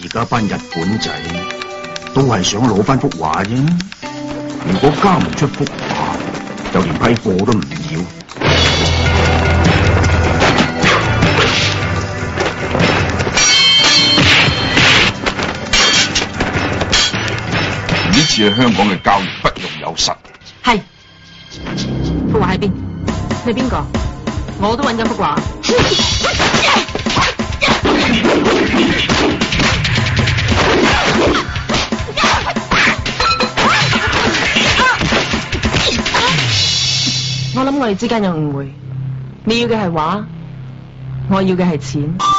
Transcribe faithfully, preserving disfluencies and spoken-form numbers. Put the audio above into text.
而家班日本仔都係想攞翻幅畫啫。如果交唔出幅畫，就連批貨都唔要。 呢次喺香港嘅交易不容有失。 係幅畫喺邊？你邊個？我都揾緊幅畫。我諗我哋之間有誤會，你要嘅係畫，我要嘅係錢。